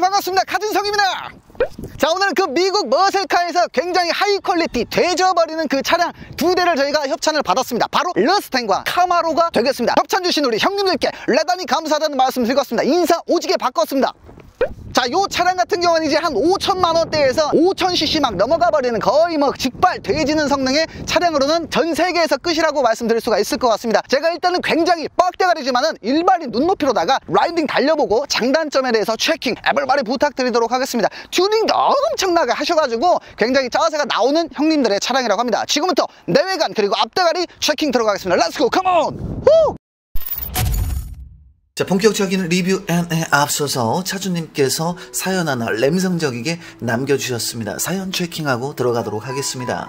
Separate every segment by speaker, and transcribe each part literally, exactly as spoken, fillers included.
Speaker 1: 반갑습니다. 카진성입니다. 자, 오늘은 그 미국 머슬카에서 굉장히 하이 퀄리티 되져버리는 그 차량 두 대를 저희가 협찬을 받았습니다. 바로 러스탱과 카마로가 되겠습니다. 협찬 주신 우리 형님들께 대단히 감사하다는 말씀 드리겠습니다. 인사 오지게 바꿨습니다. 자, 요 차량 같은 경우는 이제 한 오천만 원대에서 오천 씨씨 막 넘어가 버리는 거의 뭐 직발 돼지는 성능의 차량으로는 전 세계에서 끝이라고 말씀드릴 수가 있을 것 같습니다. 제가 일단은 굉장히 빡대가리지만은 일반인 눈높이로다가 라이딩 달려보고 장단점에 대해서 체킹 에벌바리 부탁드리도록 하겠습니다. 튜닝도 엄청나게 하셔가지고 굉장히 짜세가 나오는 형님들의 차량이라고 합니다. 지금부터 내외관 그리고 앞대가리 체킹 들어가겠습니다. 렛츠고 컴온! 후!
Speaker 2: 자, 본격적인 리뷰에 앞서서 차주님께서 사연 하나 램성적이게 남겨주셨습니다. 사연 체킹하고 들어가도록 하겠습니다.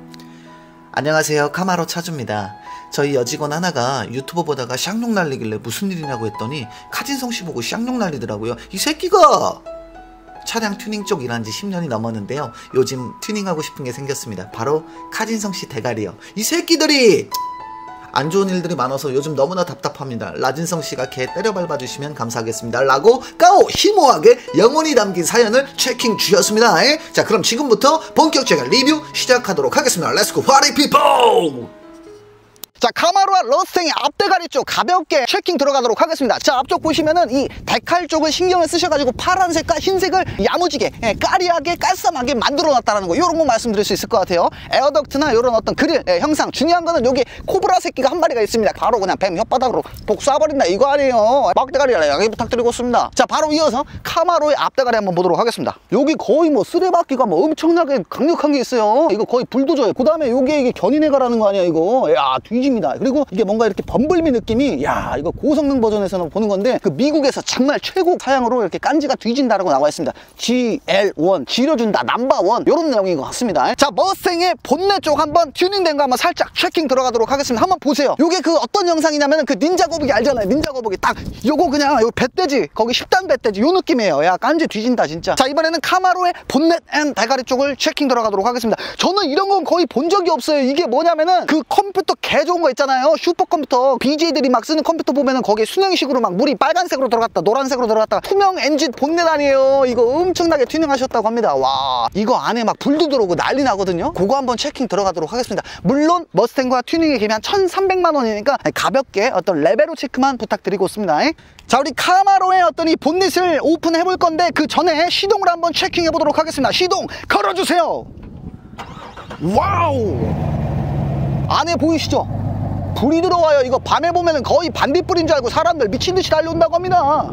Speaker 2: 안녕하세요, 카마로 차주입니다. 저희 여직원 하나가 유튜브 보다가 쌍욕 날리길래 무슨 일이냐고 했더니 카진성씨 보고 쌍욕 날리더라고요. 이 새끼가! 차량 튜닝 쪽 일한 지 십 년이 넘었는데요, 요즘 튜닝하고 싶은 게 생겼습니다. 바로 카진성씨 대가리요. 이 새끼들이! 안 좋은 일들이 많아서 요즘 너무나 답답합니다. 라진성씨가 개 때려 밟아주시면 감사하겠습니다. 라고 까오 희모하게 영혼이 담긴 사연을 체킹 주셨습니다. 에? 자, 그럼 지금부터 본격적인 리뷰 시작하도록 하겠습니다. 렛츠고 파리 피플!
Speaker 1: 자, 카마로와 러스탱의 앞대가리 쪽 가볍게 체킹 들어가도록 하겠습니다. 자, 앞쪽 보시면은 이 데칼 쪽은 신경을 쓰셔가지고 파란색과 흰색을 야무지게, 예, 까리하게 깔쌈하게 만들어 놨다는 거, 요런 거 말씀드릴 수 있을 것 같아요. 에어덕트나 요런 어떤 그릴, 예, 형상 중요한 거는 여기 코브라 새끼가 한 마리가 있습니다. 바로 그냥 뱀 혓바닥으로 복 쏴버린다 이거 아니에요. 앞대가리라 양해 부탁드리고 있습니다. 자, 바로 이어서 카마로의 앞대가리 한번 보도록 하겠습니다. 여기 거의 뭐 쓰레받기가 뭐 엄청나게 강력한 게 있어요. 이거 거의 불도저예요. 그 다음에 요게 이게 견인해가라는 거 아니야 이거. 야, 뒤지 그리고 이게 뭔가 이렇게 범블미 느낌이, 야, 이거 고성능 버전에서는 보는 건데 그 미국에서 정말 최고 사양으로 이렇게 깐지가 뒤진다라고 나와 있습니다. 지 엘 원, 지려준다 넘버원, 요런 내용인 것 같습니다. 자, 머스탱의 본넷 쪽 한번 튜닝된 거 한번 살짝 체킹 들어가도록 하겠습니다. 한번 보세요. 요게 그 어떤 영상이냐면 그 닌자 거북이 알잖아요. 닌자 거북이 딱 요거 그냥 요 뱃돼지 거기 십 단 뱃돼지 요 느낌이에요. 야, 깐지 뒤진다 진짜. 자, 이번에는 카마로의 본넷 앤 대가리 쪽을 체킹 들어가도록 하겠습니다. 저는 이런 건 거의 본 적이 없어요. 이게 뭐냐면은 그 컴퓨터 개 좋은 거 있잖아요. 슈퍼컴퓨터 비제이들이 막 쓰는 컴퓨터 보면은 거기에 순행식으로 막 물이 빨간색으로 들어갔다 노란색으로 들어갔다 투명 엔진 본넷 아니에요. 이거 엄청나게 튜닝하셨다고 합니다. 와, 이거 안에 막 불도 들어오고 난리 나거든요. 그거 한번 체킹 들어가도록 하겠습니다. 물론 머스탱과 튜닝의 기면 천삼백만 원이니까 가볍게 어떤 레벨로 체크만 부탁드리고 있습니다. 자, 우리 카마로의 어떤 이 본넷을 오픈해 볼 건데 그 전에 시동을 한번 체킹해 보도록 하겠습니다. 시동 걸어주세요. 와우, 안에 보이시죠? 불이 들어와요. 이거 밤에 보면은 거의 반딧불인 줄 알고 사람들 미친듯이 달려온다고 합니다.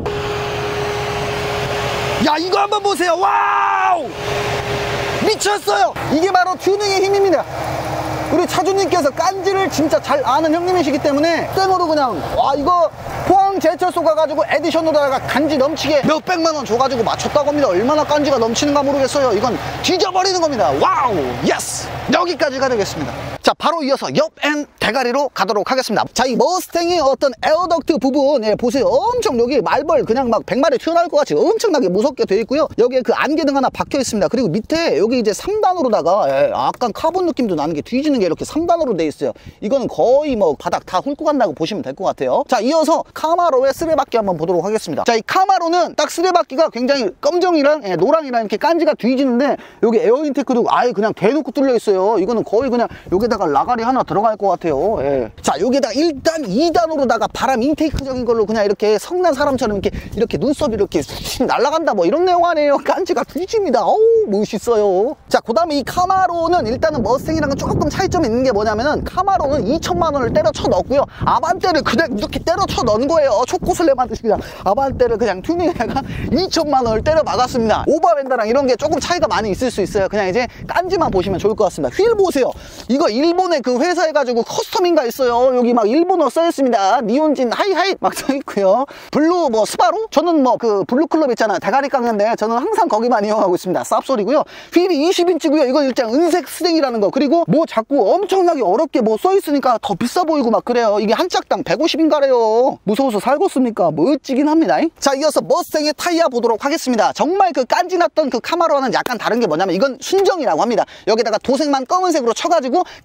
Speaker 1: 야, 이거 한번 보세요. 와우, 미쳤어요. 이게 바로 튜닝의 힘입니다. 우리 차주님께서 깐지를 진짜 잘 아는 형님이시기 때문에 땡으로 그냥, 와, 이거 포항 제철소 가가지고 에디션으로다가 간지 넘치게 몇백만 원 줘가지고 맞췄다고 합니다. 얼마나 깐지가 넘치는가 모르겠어요. 이건 뒤져버리는 겁니다. 와우, 예스! 여기까지가 되겠습니다. 자, 바로 이어서 옆 앤 대가리로 가도록 하겠습니다. 자, 이 머스탱의 어떤 에어덕트 부분, 예, 보세요. 엄청 여기 말벌 그냥 막 백 마리 튀어나올 것 같이 엄청나게 무섭게 되어 있고요. 여기에 그 안개등 하나 박혀 있습니다. 그리고 밑에 여기 이제 삼 단으로다가, 예, 약간 카본 느낌도 나는 게 뒤지는 게 이렇게 삼 단으로 되어 있어요. 이거는 거의 뭐 바닥 다 훑고 간다고 보시면 될 것 같아요. 자, 이어서 카마로의 쓰레받기 한번 보도록 하겠습니다. 자, 이 카마로는 딱 쓰레받기가 굉장히 검정이랑, 예, 노랑이랑 이렇게 깐지가 뒤지는데 여기 에어 인테크도 아예 그냥 대놓고 뚫려 있어요. 이거는 거의 그냥 여기다가 라가리 하나 들어갈 것 같아요. 예. 자, 여기다가 일 단, 이 단으로다가 바람 인테이크적인 걸로 그냥 이렇게 성난 사람처럼 이렇게 이렇게 눈썹이 이렇게 날아간다 뭐 이런 내용 아니에요. 깐지가 뒤집니다. 어우, 멋있어요. 자, 그 다음에 이 카마로는 일단은 머스탱이랑은 조금 차이점이 있는 게 뭐냐면은 카마로는 이천만 원을 때려 쳐 넣었고요. 아반떼를 그냥 이렇게 때려 쳐 넣은 거예요. 초코슬레 만드시 그냥 아반떼를 그냥 튜닝해가 이천만 원을 때려 박았습니다. 오버밴드랑 이런 게 조금 차이가 많이 있을 수 있어요. 그냥 이제 깐지만 보시면 좋을 것 같습니다. 휠 보세요. 이거 일본의 그 회사 해가지고 커스텀인가 있어요. 여기 막 일본어 써있습니다. 니온진 하이하이 막 써있고요. 블루 뭐 스바루? 저는 뭐 그 블루클럽 있잖아요. 대가리 깎는데 저는 항상 거기만 이용하고 있습니다. 쌉소리고요. 휠이 이십 인치고요. 이거 일단 은색 스댕이라는 거. 그리고 뭐 자꾸 엄청나게 어렵게 뭐 써있으니까 더 비싸 보이고 막 그래요. 이게 한 짝당 백오십인가래요. 무서워서 살겠습니까? 멋지긴 합니다. 자, 이어서 머스탱의 타이어 보도록 하겠습니다. 정말 그 깐지났던 그 카마로와는 약간 다른 게 뭐냐면 이건 순정이라고 합니다. 여기다가 도색만 검은색으로 쳐가지고 깐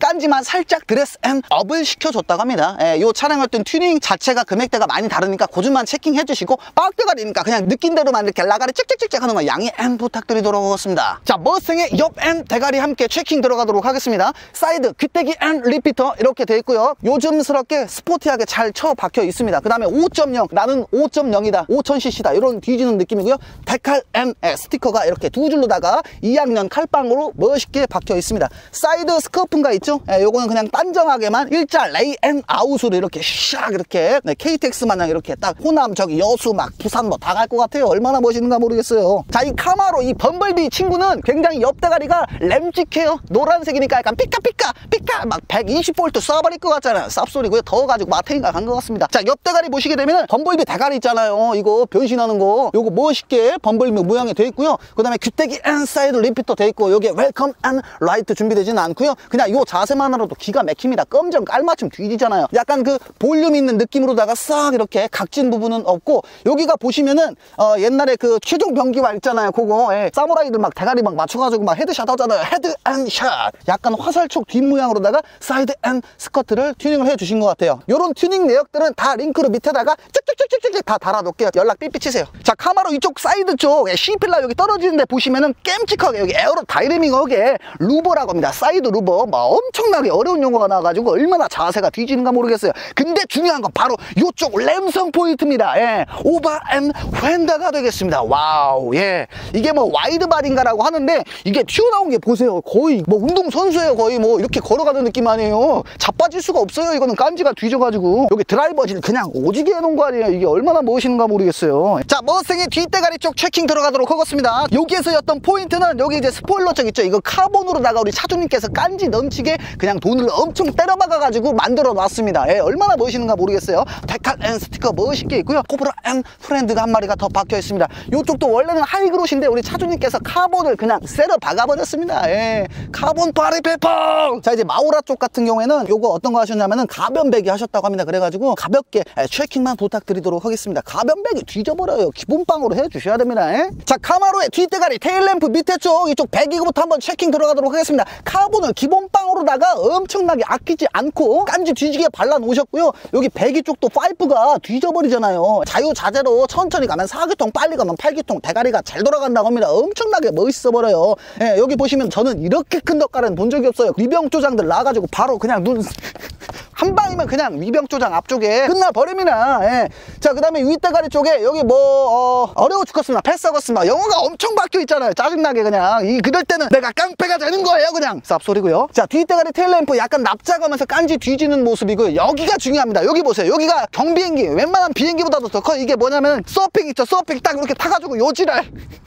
Speaker 1: 깐지만 살짝 드레스 앤 업을 시켜줬다고 합니다. 예, 이 차량의 어떤 튜닝 자체가 금액대가 많이 다르니까 고점만 체킹해 주시고 박대가리니까 그냥 느낀 대로만 이렇게 라가리 찍찍찍찍 하는 거 양해 앤 부탁드리도록 하겠습니다. 자, 머스탱의 옆 앤 대가리 함께 체킹 들어가도록 하겠습니다. 사이드 귀때기 앤 리피터 이렇게 돼 있고요. 요즘스럽게 스포티하게 잘 쳐 박혀 있습니다. 그 다음에 오 점 영, 나는 오 점 영이다, 오천 씨씨다 이런 뒤지는 느낌이고요. 데칼 앤 스티커가 이렇게 두 줄로다가 이 학년 칼빵으로 멋있게 박혀 있습니다. 사이드 스커프인가 있죠? 예, 요거는 그냥 단정하게만 일자 레이 앤 아웃으로 이렇게 샥 이렇게 네, 케이티엑스 마냥 이렇게 딱 호남 저기 여수 막 부산 뭐 다 갈 것 같아요. 얼마나 멋있는가 모르겠어요. 자, 이 카마로 이 범블비 친구는 굉장히 옆대가리가 램직해요. 노란색이니까 약간 피카피카 피카 막 백이십 볼트 쏴버릴 것 같잖아요. 쌉소리고요. 더워가지고 마탱이가 간 것 같습니다. 자, 옆대가리 보시게 되면은 범블비 대가리 있잖아요. 이거 변신하는 거 요거 멋있게 범블비 모양이 돼 있고요. 그 다음에 귀때기 앤 사이드 리피터 돼 있고 여기에 웰컴 앤 라이트 준비되지는 않고요. 그냥 요 자세만으로도 기가 막힙니다. 껌좀 깔맞춤 뒤지잖아요. 약간 그 볼륨 있는 느낌으로다가 싹 이렇게 각진 부분은 없고 여기가 보시면은 어 옛날에 그 최종 병기화 있잖아요. 그거 예, 사무라이들 막 대가리 막 맞춰가지고 막 헤드샷 하잖아요. 헤드 앤 샷. 약간 화살촉 뒷모양으로다가 사이드 앤 스커트를 튜닝을 해주신 것 같아요. 요런 튜닝 내역들은 다 링크로 밑에다가 쭉쭉쭉쭉쭉 다 달아놓을게요. 연락 삐삐 치세요. 자, 카마로 이쪽 사이드 쪽 C필라 여기 떨어지는데 보시면은 깸찍하게 여기 에어로 다이내믹하게 루버라고 합니다. 사이드 루버 막 엄청나게 어려운 용어가 나와가지고 얼마나 자세가 뒤지는가 모르겠어요. 근데 중요한 건 바로 이쪽 램성 포인트입니다. 예, 오버 앤 휀다가 되겠습니다. 와우. 예, 이게 뭐 와이드 바디인가라고 하는데 이게 튀어나온 게 보세요. 거의 뭐 운동선수예요. 거의 뭐 이렇게 걸어가는 느낌 아니에요. 자빠질 수가 없어요. 이거는 깐지가 뒤져가지고 여기 드라이버질 그냥 오지게 해놓은 거 아니에요. 이게 얼마나 멋있는가 모르겠어요. 자, 머스탱의 뒷대가리 쪽 체킹 들어가도록 하겠습니다. 여기에서 였던 포인트는 여기 이제 스포일러 쪽 있죠. 이거 카본으로다가 우리 차주님께서 깐지 넘치게 그냥 돈을 엄청 때려박아가지고 만들어 놨습니다. 예, 얼마나 멋있는가 모르겠어요. 데칼 앤 스티커 멋있게 있고요. 코브라 앤 프렌드가 한 마리가 더 박혀 있습니다. 이쪽도 원래는 하이그로시인데 우리 차주님께서 카본을 그냥 세려 박아버렸습니다. 예, 카본 파리 페퍼. 자, 이제 마우라 쪽 같은 경우에는 요거 어떤 거 하셨냐면은 가변배기 하셨다고 합니다. 그래가지고 가볍게 예, 체킹만 부탁드리도록 하겠습니다. 가변배기 뒤져버려요. 기본빵으로 해주셔야 됩니다. 예? 자, 카마로의 뒷대가리 테일램프 밑에 쪽 이쪽 배기구부터 한번 체킹 들어가도록 하겠습니다. 카본을 기본빵으로다가 엄청나게 아끼지 않고 깐지 뒤지게 발라 놓으셨고요. 여기 배기 쪽도 파이프가 뒤져버리잖아요. 자유자재로 천천히 가면 사 기통, 빨리 가면 팔 기통, 대가리가 잘 돌아간다고 합니다. 엄청나게 멋있어 버려요. 예, 여기 보시면 저는 이렇게 큰 덕가리는 본 적이 없어요. 위병조장들 나와가지고 바로 그냥 눈 한 방이면 그냥 위병조장 앞쪽에 끝나버립니다. 예. 자, 그 다음에 윗대가리 쪽에 여기 뭐 어, 어려워 죽겠습니다. 패스하겠습니다. 영어가 엄청 박혀 있잖아요. 짜증나게 그냥 이 그럴 때는 내가 깡패가 되는 거예요. 그냥 쌉소리고요. 자, 뒷대가리 테일램프 약간 납작하면서 깐지 뒤지는 모습이고요. 여기가 중요합니다. 여기 보세요. 여기가 경비행기 웬만한 비행기보다도 더 커. 이게 뭐냐면 서핑 있죠. 서핑 딱 이렇게 타가지고 요지랄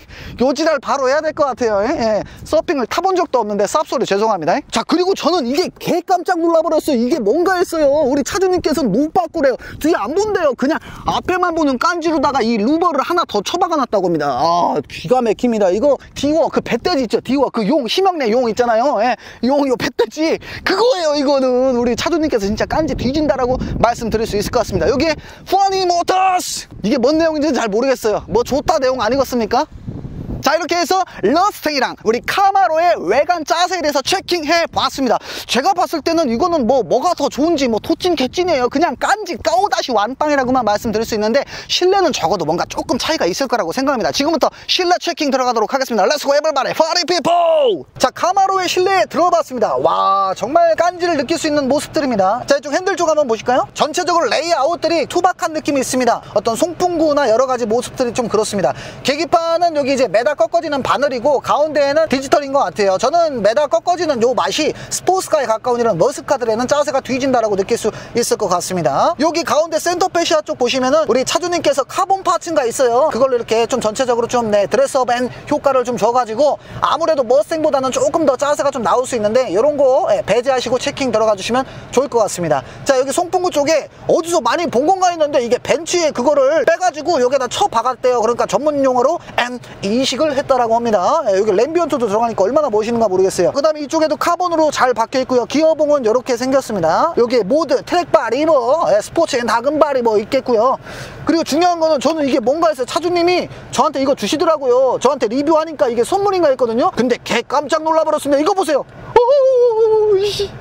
Speaker 1: 요지랄 바로 해야 될 것 같아요. 예? 예. 서핑을 타본 적도 없는데 쌉소리 죄송합니다. 자, 그리고 저는 이게 개 깜짝 놀라버렸어요. 이게 뭔가 했어요. 우리 차주님께서는 못 바꾸래요. 뒤에 안 본대요. 그냥 앞에만 보는 깐지로다가 이 루버를 하나 더 쳐박아 놨다고 합니다. 아, 기가 막힙니다. 이거 디워 그 배돼지 있죠. 디워 그 용 심형래 용 있잖아요. 예. 용 요 배돼지 그거예요. 이거는 우리 차주님께서 진짜 깐지 뒤진다라고 말씀드릴 수 있을 것 같습니다. 여기에 퍼니 모터스 이게 뭔 내용인지는 잘 모르겠어요. 뭐 좋다 내용 아니겠습니까? 자, 이렇게 해서 러스탱이랑 우리 카마로의 외관 자세에 대해서 체킹해 봤습니다. 제가 봤을 때는 이거는 뭐 뭐가 더 좋은지 뭐 토찐 개찐이에요. 그냥 깐지 까오다시 완빵이라고만 말씀드릴 수 있는데 실내는 적어도 뭔가 조금 차이가 있을 거라고 생각합니다. 지금부터 실내 체킹 들어가도록 하겠습니다. 렛츠고 에블바리 파리 피포. 자, 카마로의 실내에 들어봤습니다. 와, 정말 깐지를 느낄 수 있는 모습들입니다. 자, 이쪽 핸들 쪽 한번 보실까요? 전체적으로 레이아웃들이 투박한 느낌이 있습니다. 어떤 송풍구나 여러 가지 모습들이 좀 그렇습니다. 계기판은 여기 이제 매달 꺾어지는 바늘이고 가운데에는 디지털인 것 같아요. 저는 매달 꺾어지는 요 맛이 스포츠카에 가까운 이런 머스카들에는 짜세가 뒤진다라고 느낄 수 있을 것 같습니다. 여기 가운데 센터 페시아 쪽 보시면은 우리 차주님께서 카본 파츠가 있어요. 그걸로 이렇게 좀 전체적으로 좀 네, 드레스업 앤 효과를 좀 줘가지고 아무래도 머스탱보다는 조금 더 짜세가 좀 나올 수 있는데 이런 거 예, 배제하시고 체킹 들어가 주시면 좋을 것 같습니다. 자, 여기 송풍구 쪽에 어디서 많이 본 건가 했는데 이게 벤치에 그거를 빼가지고 여기다 쳐 박았대요. 그러니까 전문 용어로 엠 이식을 했다라고 합니다. 예, 여기 램비언트도 들어가니까 얼마나 멋있는가 모르겠어요. 그 다음에 이쪽에도 카본으로 잘 박혀 있고요. 기어봉은 이렇게 생겼습니다. 여기에 모드, 트랙바, 리버, 예, 스포츠 앤 다금바 리버 있겠고요. 그리고 중요한 거는 저는 이게 뭔가 해서 차주님이 저한테 이거 주시더라고요. 저한테 리뷰하니까 이게 선물인가 했거든요. 근데 개 깜짝 놀라버렸습니다. 이거 보세요. 오오오오오,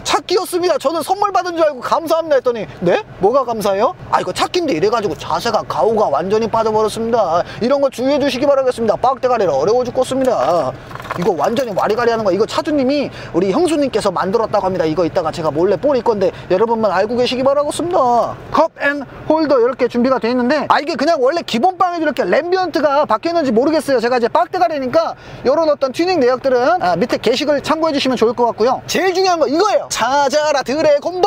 Speaker 1: 차 끼였습니다. 저는 선물 받은 줄 알고 감사합니다 했더니 네? 뭐가 감사해요? 아 이거 차끼인데 이래가지고 자세가 가오가 완전히 빠져버렸습니다. 이런 거 주의해 주시기 바라겠습니다. 빡대가리라 어려워 죽겠습니다. 이거 완전히 와리가리 하는 거. 이거 차주님이 우리 형수님께서 만들었다고 합니다. 이거 이따가 제가 몰래 뿌릴 건데 여러분만 알고 계시기 바라겠습니다. 컵 앤 홀더 이렇게 준비가 되어 있는데 아 이게 그냥 원래 기본 빵에 이렇게 램비언트가 바뀌었는지 모르겠어요. 제가 이제 빡대가리니까 이런 어떤 튜닝 내역들은 아, 밑에 게시글 참고해 주시면 좋을 것 같고요. 제일 중요한 거 이거예요. 찾아라 드래곤볼!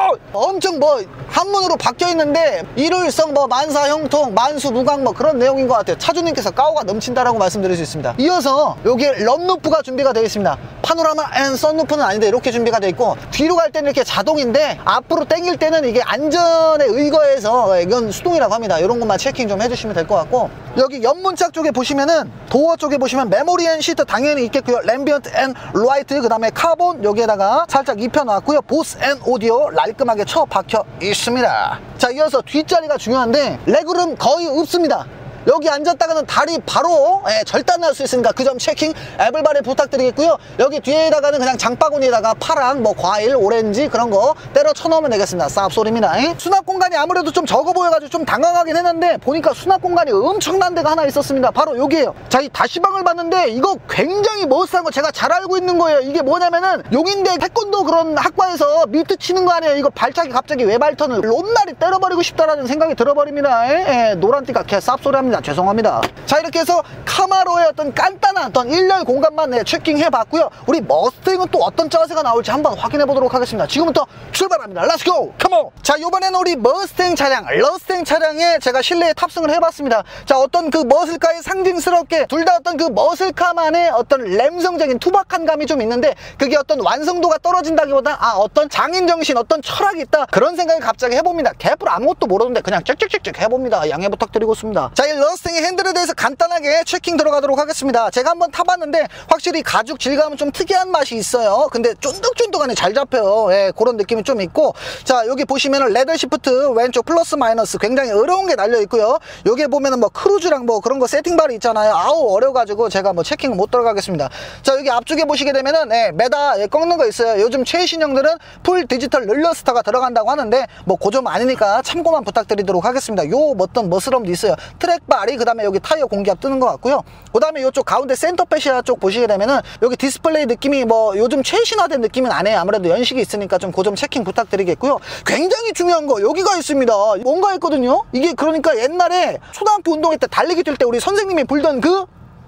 Speaker 1: 엄청 뭐 한문으로 바뀌어 있는데 일월성 뭐 만사형통 만수무강 뭐 그런 내용인 것 같아요. 차주님께서 까오가 넘친다라고 말씀드릴 수 있습니다. 이어서 여기에 런루프가 준비가 되어 있습니다. 파노라마 앤 썬루프는 아닌데 이렇게 준비가 되어 있고 뒤로 갈 때는 이렇게 자동인데 앞으로 당길 때는 이게 안전에 의거해서 이건 수동이라고 합니다. 이런 것만 체킹 좀 해주시면 될 것 같고 여기 옆문짝 쪽에 보시면은 도어 쪽에 보시면 메모리 앤 시트 당연히 있겠고요. 램비언트 앤 라이트 그 다음에 카본 여기에다가 살짝 입혀놨고요. 보스 앤 오디오 깔끔하게 쳐 박혀 있습니다. 자 이어서 뒷자리가 중요한데 레그룸 거의 없습니다. 여기 앉았다가는 다리 바로 예, 절단날 수 있으니까 그 점 체킹 애블바리 부탁드리겠고요. 여기 뒤에다가는 그냥 장바구니에다가 파랑 뭐 과일 오렌지 그런 거 때려 쳐넣으면 되겠습니다. 쌉소리입니다. 예? 수납 공간이 아무래도 좀 적어 보여가지고 좀 당황하긴 했는데 보니까 수납 공간이 엄청난 데가 하나 있었습니다. 바로 여기에요. 자 이 다시방을 봤는데 이거 굉장히 멋스한 거 제가 잘 알고 있는 거예요. 이게 뭐냐면은 용인대 태권도 그런 학과에서 미트 치는 거 아니에요. 이거 발차기 갑자기 외발턴을 롯날이 때려버리고 싶다라는 생각이 들어버립니다. 예? 예, 노란띠가 개 쌉소리합니다. 죄송합니다. 자 이렇게 해서 카마로의 어떤 간단한 어떤 일렬 공간만 네, 체킹해 봤고요. 우리 머스탱은 또 어떤 짜세가 나올지 한번 확인해 보도록 하겠습니다. 지금부터 출발합니다. 렛츠고! 컴온! 자 이번에는 우리 머스탱 차량 러스탱 차량에 제가 실내에 탑승을 해봤습니다. 자 어떤 그 머슬카의 상징스럽게 둘 다 어떤 그 머슬카만의 어떤 램성적인 투박한 감이 좀 있는데 그게 어떤 완성도가 떨어진다기보다 아 어떤 장인정신 어떤 철학이 있다 그런 생각을 갑자기 해봅니다. 개뿔 아무것도 모르는데 그냥 짹짹짹짹 해봅니다. 양해 부탁드리고 있습니다. 자 이 러스탱의 핸들에 대해서 간단하게 체킹 들어가도록 하겠습니다. 제가 한번 타봤는데 확실히 가죽 질감은 좀 특이한 맛이 있어요. 근데 쫀득쫀득하니 잘 잡혀요. 예, 그런 느낌이 좀 있고 자 여기 보시면은 레더 시프트 왼쪽 플러스 마이너스 굉장히 어려운 게 달려 있고요. 여기에 보면은 뭐 크루즈랑 뭐 그런 거 세팅발이 있잖아요. 아우 어려가지고 제가 뭐 체킹 못 들어가겠습니다. 자 여기 앞쪽에 보시게 되면은 예, 메다 예, 꺾는 거 있어요. 요즘 최신형들은 풀 디지털 널러스터가 들어간다고 하는데 뭐 그 점 아니니까 참고만 부탁드리도록 하겠습니다. 요 어떤 머스럼도 있어요. 트랙발이 그 다음에 여기 타이어 공기압 뜨는 것 같고요. 그 다음에 이쪽 가운데 센터 패시아 쪽 보시게 되면은 여기 디스플레이 느낌이 뭐 요즘 최신화된 느낌은 아니에요. 아무래도 연식이 있으니까 좀 그 점 체킹 부탁드리겠고요. 굉장히 중요한 거 여기가 있습니다. 뭔가 있거든요. 이게 그러니까 옛날에 초등학교 운동회 때 달리기 뛸 때 우리 선생님이 불던 그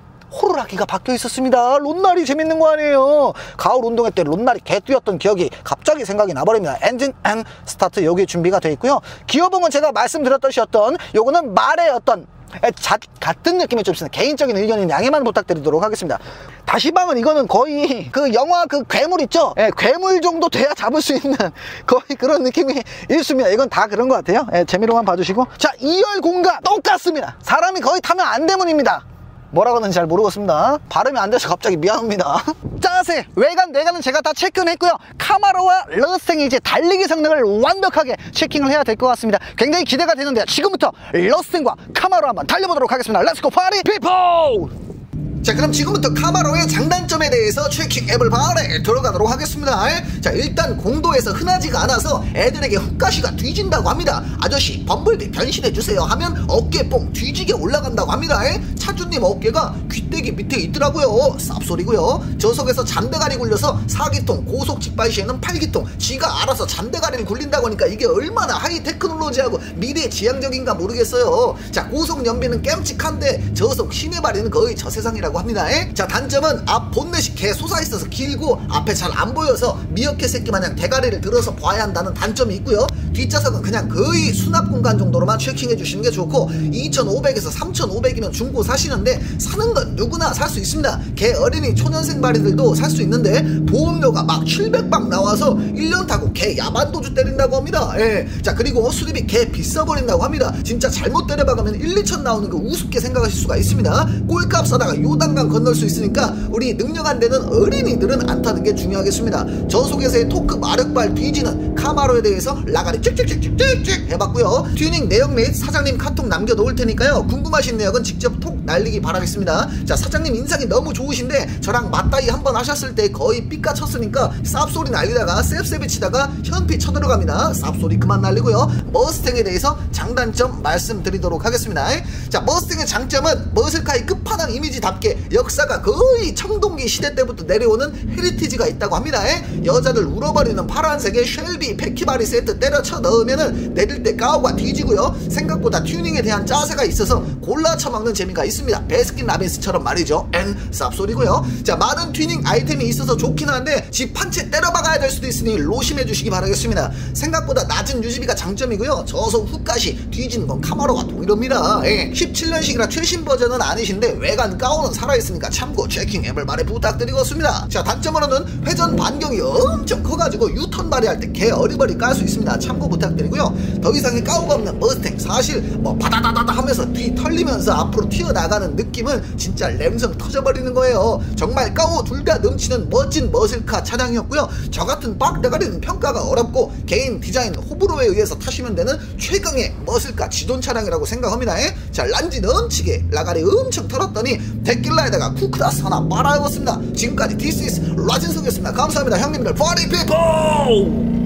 Speaker 1: 호루라기가 박혀 있었습니다. 롯날이 재밌는 거 아니에요. 가을 운동회 때 롯날이 개 뛰었던 기억이 갑자기 생각이 나버립니다. 엔진 앤 스타트 여기 준비가 되어 있고요. 기어봉은 제가 말씀드렸듯이 어떤 요거는 말의 어떤 자, 같은 느낌이 좀 있습니다. 개인적인 의견인 양해만 부탁드리도록 하겠습니다. 다시방은 이거는 거의 그 영화 그 괴물 있죠? 예, 괴물 정도 돼야 잡을 수 있는 거의 그런 느낌이 있습니다. 이건 다 그런 것 같아요. 예, 재미로만 봐주시고 자 이열 공간 똑같습니다. 사람이 거의 타면 안 되문입니다. 뭐라고 하는지 잘 모르겠습니다. 발음이 안 돼서 갑자기 미안합니다. 짜세 외관 내관은 제가 다 체크는 했고요. 카마로와 러스탱이 이제 달리기 성능을 완벽하게 체킹을 해야 될 것 같습니다. 굉장히 기대가 되는데요. 지금부터 러스탱과 카마로 한번 달려보도록 하겠습니다. 렛츠고 파리 피플!
Speaker 2: 자 그럼 지금부터 카마로의 장단점에 대해서 체킹 앱을 바래 들어가도록 하겠습니다. 자 일단 공도에서 흔하지가 않아서 애들에게 훅가시가 뒤진다고 합니다. 아저씨 범블비 변신해주세요 하면 어깨 뽕 뒤지게 올라간다고 합니다. 차주님 어깨가 귀때기 밑에 있더라고요. 쌉소리고요. 저속에서 잠대가리 굴려서 사기통 고속 직발 시에는 팔기통 지가 알아서 잠대가리를 굴린다고 하니까 이게 얼마나 하이 테크놀로지하고 미래지향적인가 모르겠어요. 자 고속 연비는 깜찍한데 저속 시내발이는 거의 저 세상이라고 합니다. 에? 자 단점은 앞 본넷이 개 솟아있어서 길고 앞에 잘 안 보여서 미어캣 새끼 마냥 대가리를 들어서 봐야 한다는 단점이 있고요. 뒷좌석은 그냥 거의 수납 공간 정도로만 체킹해 주시는 게 좋고 이천오백에서 삼천오백이면 중고 사시는데 사는 건 누구나 살 수 있습니다. 개 어린이 초년생 바리들도 살 수 있는데 보험료가 막 칠백 박 나와서 일 년 타고 개 야반도주 때린다고 합니다. 예. 자 그리고 수리비 개 비싸버린다고 합니다. 진짜 잘못 때려박으면 일, 이천 나오는 거 우습게 생각하실 수가 있습니다. 꼴값 사다가 요 요단강 건널 수 있으니까 우리 능력 안 되는 어린이들은 안 타는 게 중요하겠습니다. 저속에서의 토크 마력발 뒤지는 카마로에 대해서 라가리 쭉쭉쭉쭉쭉 해봤고요. 튜닝 내역 및 사장님 카톡 남겨놓을 테니까요. 궁금하신 내역은 직접 톡 날리기 바라겠습니다. 자, 사장님 인상이 너무 좋으신데 저랑 맞다이 한번 하셨을 때 거의 삐까 쳤으니까 쌉소리 날리다가 셉셉이 치다가 현피 쳐들어갑니다. 쌉소리 그만 날리고요. 머스탱에 대해서 장단점 말씀드리도록 하겠습니다. 자, 머스탱의 장점은 머슬카의 끝판왕 이미지답게 역사가 거의 청동기 시대 때부터 내려오는 헤리티지가 있다고 합니다. 여자들 울어버리는 파란색의 쉘비 패키바리 세트 때려쳐 넣으면은 내릴 때 까오가 뒤지고요. 생각보다 튜닝에 대한 짜세가 있어서 골라 쳐먹는 재미가 있습니다. 베스킨 라빈스처럼 말이죠. 엔 쌉소리고요. 자, 많은 튜닝 아이템이 있어서 좋긴 한데 집 한 채 때려박아야 될 수도 있으니 로심해 주시기 바라겠습니다. 생각보다 낮은 유지비가 장점이고요. 저속 후가시 뒤지는 건 카마로가 동일합니다. 예. 십칠 년식이라 최신 버전은 아니신데 외관 까오는 살아있으니까 참고 체킹 앱을 많이 부탁드리겠습니다. 자, 단점으로는 회전 반경이 엄청 커가지고 유턴 발휘할 때 개 어리버리 깔 수 있습니다. 참고 부탁드리고요. 더 이상의 까오가 없는 머스탱 사실 뭐 바다다다다 하면서 뒤 털리면서 앞으로 튀어나가는 느낌은 진짜 램성 터져버리는 거예요. 정말 까오 둘 다 넘치는 멋진 머슬카 차량이었고요. 저 같은 빡대가리는 평가가 어렵고 개인 디자인 호불호에 의해서 타시면 되는 최강의 머슬카 지돈 차량이라고 생각합니다. 자, 란지 넘치게 라가리 엄청 털었더니 데킬라에다가 쿠크라스 하나 빨아입었습니다. 지금까지 디스 이스 라진석이었습니다. 감사합니다. 형님들 파리 피플.